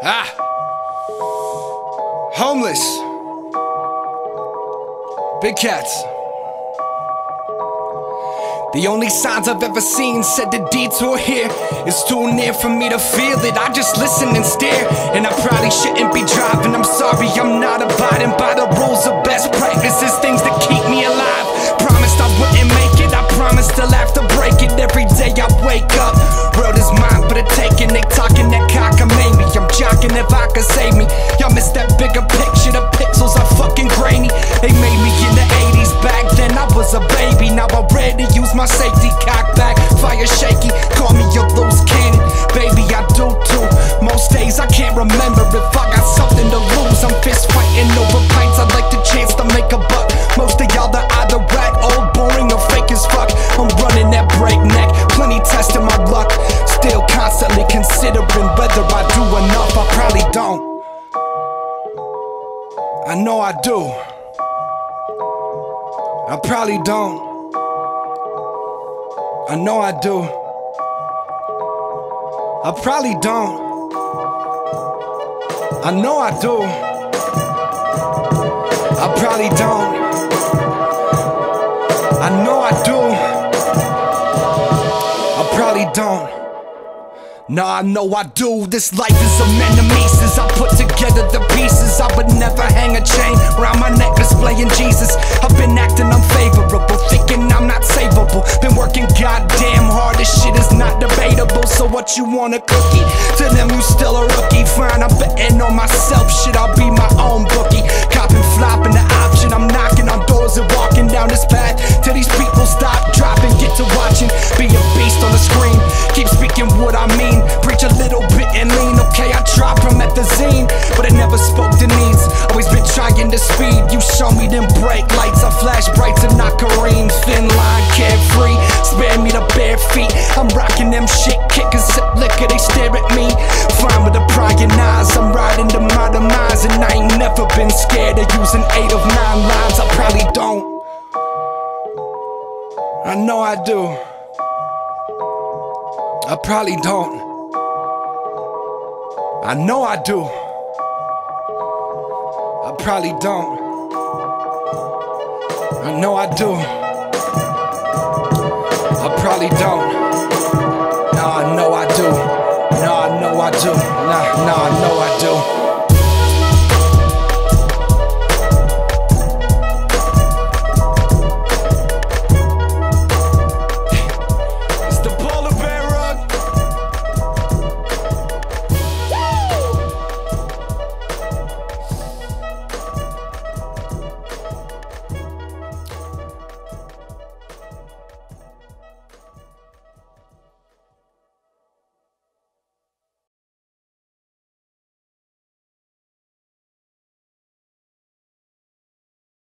Homeless. Big cats. The only signs I've ever seen said the detour here is too near for me to feel it. I just listen and stare, and I probably shouldn't be driving. I'm sorry, I'm not abiding by the rules of best practices, things that keep me alive. Promised I wouldn't make it, I promised I'll have to break it. Every day I wake up, world is mine for the taking. They talking that cockamamie, I'm jocking if I could save me. Y'all miss that bigger picture, the pixels are fucking grainy. They made me in the 80s, back then I was a baby. Now I'm ready to use my safety, cock back, fire shaky. Call me your loose cannon, baby I do too. Most days I can't remember if I got something to lose. I'm fist fighting over pints, I'd like the chance to make a buck. Most of y'all are either whack, old, boring, or fake as fuck. I'm running that breakneck, plenty testing my luck. Still constantly considering whether I do enough. I probably don't. I know I do. I probably don't. I know I do. I probably don't. I know I do. I probably don't. I know I do. I probably don't. Nah, I know I do. This life is a minimalist. I put together the pieces. I would never hang a chain around my neck displaying Jesus. I've been acting unfavorable, thinking I'm not savable. Been working goddamn hard, this shit is not debatable. So what you want, a cookie? To them you still a rookie. Fine, I'm betting on myself, shit, I'll be my own bookie. Copping, flopping the option, I'm knocking on doors and walking down this path till these people stop, dropping, get to watching. Be a beast on the screen, keep speaking what I mean. Preach a little bit and lean, okay, I dropped from methazine, but I never spoke to needs. Always been trying to speed, you show me them brake lights. I flash brights and knock Kareem, thin line, carefree. Spare me the bare feet, I'm rocking them shit, kicking sip liquor, they stare at me. Fine with the prying eyes, I'm riding to my demise. And I ain't never been scared of using 8 of 9 lines. I probably don't. I know I do. I probably don't. I know I do. I probably don't. I know I do. I probably don't.